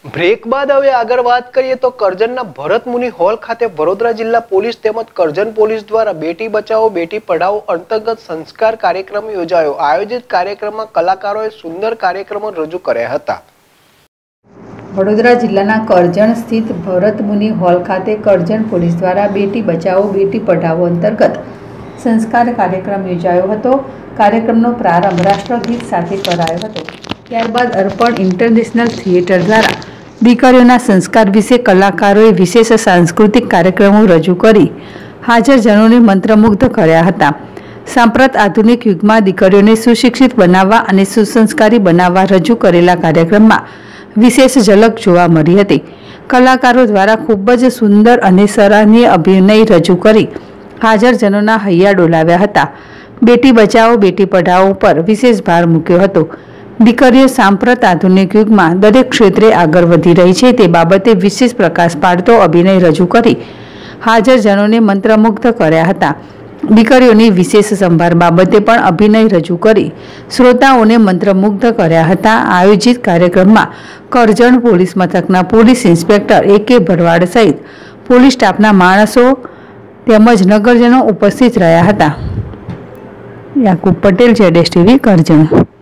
Break બાદ હવે આગળ વાત કરીએ તો કરજણના ભરત મુનિ હોલ ખાતે વડોદરા જિલ્લા પોલીસ તેમજ કરજણ પોલીસ દ્વારા બેટી બચાવો બેટી પઢાઓ અંતર્ગત સંસ્કાર કાર્યક્રમ યોજાયો। આયોજિત કાર્યક્રમમાં કલાકારોએ સુંદર કાર્યક્રમો રજૂ કર્યા હતા। વડોદરા જિલ્લાના કરજણ સ્થિત ભરત મુનિ હોલ ખાતે કરજણ પોલીસ દ્વારા બેટી બચાવો બેટી પઢાઓ અંતર્ગત સંસ્કાર કાર્યક્રમ યોજાયો હતો। કાર્યક્રમનો પ્રારંભ રાષ્ટ્રગીત સાથે કરાયો હતો। ત્યારબાદ અર્પણ ઇન્ટરનેશનલ થિયેટર દ્વારા દીકરીઓના સંસ્કાર વિશે કલાકારોએ વિશેષ સાંસ્કૃતિક કાર્યક્રમો રજૂ કરી હાજરજનોને મંત્રમુગ્ધ કર્યા હતા। સાંપ્રત આધુનિક યુગમાં દીકરીઓને સુશિક્ષિત બનાવવા અને સુસંસ્કારી બનાવવા રજૂ કરેલા કાર્યક્રમમાં વિશેષ ઝલક જોવા મળી હતી। કલાકારો દ્વારા ખૂબ જ સુંદર અને સરાહનીય અભિનય રજૂ કરી હાજરજનોના હૈયા ડોલાવ્યા હતા। બેટી બચાવો બેટી પઢાઓ પર વિશેષ ભાર મૂક્યો હતો। દીકરીઓ સાંપ્રત આધુનિક યુગમાં દરેક ક્ષેત્રે આગળ વધી રહી છે તે બાબતે વિશેષ પ્રકાશ પાડતો અભિનય રજૂ કરી હાજરજનોને મંત્રમુગ્ધ કર્યા હતા। દીકરીઓની વિશેષ સંભાળ બાબતે પણ અભિનય રજૂ કરી શ્રોતાઓને મંત્રમુગ્ધ કર્યા હતા। આયોજિત કાર્યક્રમમાં કરજણ પોલીસ મથકના પોલીસ ઇન્સ્પેક્ટર AK ભરવાડ સહિત પોલીસ સ્ટાફના માણસો તેમજ નગરજનો ઉપસ્થિત રહ્યા હતા। યાકુબ પટેલ, ZSTV, કરજણ।